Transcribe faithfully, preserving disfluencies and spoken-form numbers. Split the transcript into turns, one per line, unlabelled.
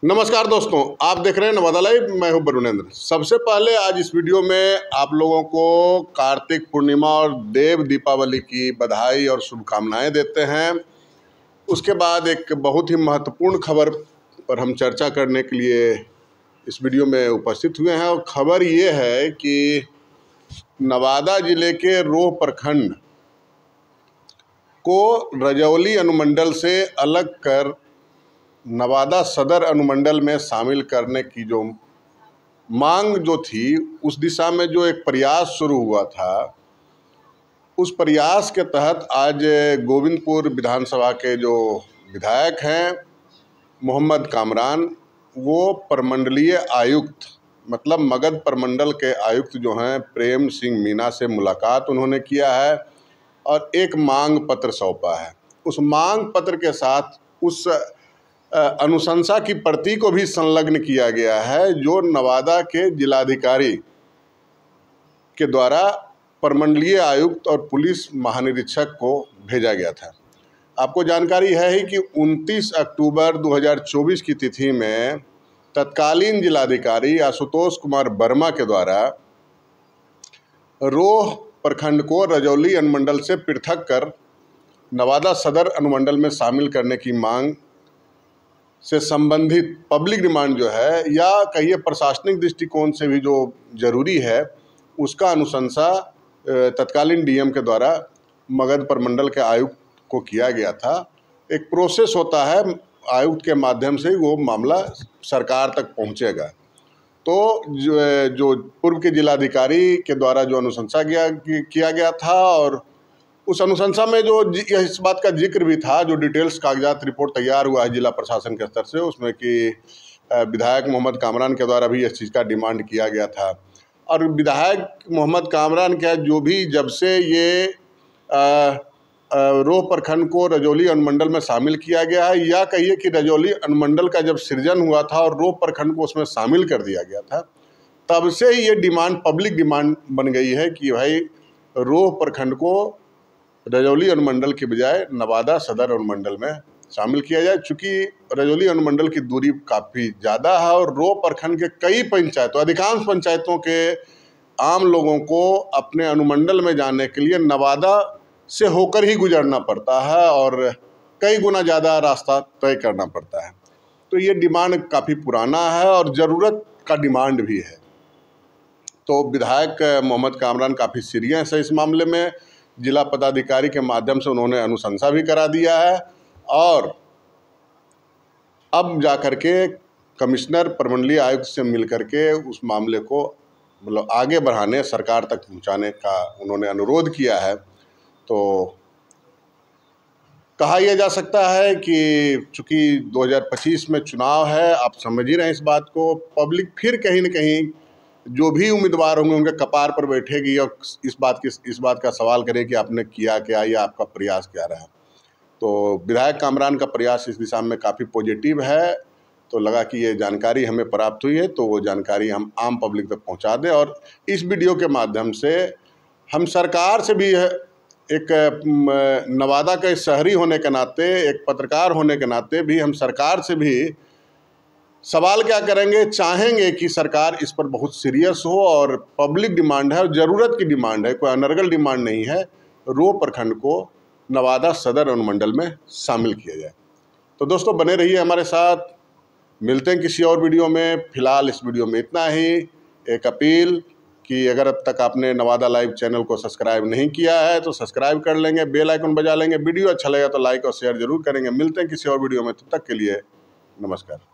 नमस्कार दोस्तों, आप देख रहे हैं नवादा लाइव। मैं हूं वरुणेंद्र। सबसे पहले आज इस वीडियो में आप लोगों को कार्तिक पूर्णिमा और देव दीपावली की बधाई और शुभकामनाएं देते हैं। उसके बाद एक बहुत ही महत्वपूर्ण खबर पर हम चर्चा करने के लिए इस वीडियो में उपस्थित हुए हैं। और खबर ये है कि नवादा जिले के रोह प्रखंड को रजौली अनुमंडल से अलग कर नवादा सदर अनुमंडल में शामिल करने की जो मांग जो थी, उस दिशा में जो एक प्रयास शुरू हुआ था, उस प्रयास के तहत आज गोविंदपुर विधानसभा के जो विधायक हैं मोहम्मद कामरान, वो प्रमंडलीय आयुक्त मतलब मगध प्रमंडल के आयुक्त जो हैं प्रेम सिंह मीना से मुलाकात उन्होंने किया है और एक मांग पत्र सौंपा है। उस मांग पत्र के साथ उस अनुशंसा की प्रति को भी संलग्न किया गया है जो नवादा के जिलाधिकारी के द्वारा प्रमंडलीय आयुक्त और पुलिस महानिरीक्षक को भेजा गया था। आपको जानकारी है ही कि उनतीस अक्टूबर दो हज़ार चौबीस की तिथि में तत्कालीन जिलाधिकारी आशुतोष कुमार वर्मा के द्वारा रोह प्रखंड को रजौली अनुमंडल से पृथक कर नवादा सदर अनुमंडल में शामिल करने की मांग से संबंधित पब्लिक डिमांड जो है, या कहिए प्रशासनिक दृष्टिकोण से भी जो जरूरी है, उसका अनुशंसा तत्कालीन डीएम के द्वारा मगध प्रमंडल के आयुक्त को किया गया था। एक प्रोसेस होता है, आयुक्त के माध्यम से वो मामला सरकार तक पहुंचेगा। तो जो, जो पूर्व के जिलाधिकारी के द्वारा जो अनुशंसा किया किया गया था, और उस अनुशंसा में जो इस बात का जिक्र भी था, जो डिटेल्स कागजात रिपोर्ट तैयार हुआ है जिला प्रशासन के स्तर से, उसमें कि विधायक मोहम्मद कामरान के द्वारा भी इस चीज़ का डिमांड किया गया था। और विधायक मोहम्मद कामरान का जो भी जब से ये रोह प्रखंड को रजौली अनुमंडल में शामिल किया गया है, या कहिए कि रजौली अनुमंडल का जब सृजन हुआ था और रोह प्रखंड को उसमें शामिल कर दिया गया था, तब से ही ये डिमांड पब्लिक डिमांड बन गई है कि भाई रोह प्रखंड को रजौली अनुमंडल के बजाय नवादा सदर अनुमंडल में शामिल किया जाए। चूँकि रजौली अनुमंडल की दूरी काफ़ी ज़्यादा है और रोह प्रखंड के कई पंचायतों अधिकांश पंचायतों के आम लोगों को अपने अनुमंडल में जाने के लिए नवादा से होकर ही गुजरना पड़ता है और कई गुना ज़्यादा रास्ता तय करना पड़ता है। तो ये डिमांड काफ़ी पुराना है और ज़रूरत का डिमांड भी है। तो विधायक मोहम्मद कामरान काफ़ी सीरियस है इस मामले में। जिला पदाधिकारी के माध्यम से उन्होंने अनुशंसा भी करा दिया है और अब जाकर के कमिश्नर प्रमंडलीय आयुक्त से मिल करके उस मामले को मतलब आगे बढ़ाने, सरकार तक पहुंचाने का उन्होंने अनुरोध किया है। तो कहा यह जा सकता है कि चूँकि दो हज़ार पच्चीस में चुनाव है, आप समझ ही रहे हैं इस बात को, पब्लिक फिर कहीं न कहीं जो भी उम्मीदवार होंगे उनके कपार पर बैठेगी और इस बात की इस बात का सवाल करे कि आपने किया क्या या आपका प्रयास क्या रहा। तो विधायक कामरान का प्रयास इस दिशा में काफ़ी पॉजिटिव है। तो लगा कि ये जानकारी हमें प्राप्त हुई है तो वो जानकारी हम आम पब्लिक तक पहुंचा दें, और इस वीडियो के माध्यम से हम सरकार से भी एक नवादा के शहरी होने के नाते, एक पत्रकार होने के नाते भी हम सरकार से भी सवाल क्या करेंगे, चाहेंगे कि सरकार इस पर बहुत सीरियस हो और पब्लिक डिमांड है और ज़रूरत की डिमांड है, कोई अनर्गल डिमांड नहीं है, रोह प्रखंड को नवादा सदर अनुमंडल में शामिल किया जाए। तो दोस्तों बने रहिए हमारे साथ, मिलते हैं किसी और वीडियो में। फिलहाल इस वीडियो में इतना ही। एक अपील कि अगर अब तक आपने नवादा लाइव चैनल को सब्सक्राइब नहीं किया है तो सब्सक्राइब कर लेंगे, बेल आइकन बजा लेंगे। वीडियो अच्छा लगा तो लाइक और शेयर जरूर करेंगे। मिलते हैं किसी और वीडियो में, तब तक के लिए नमस्कार।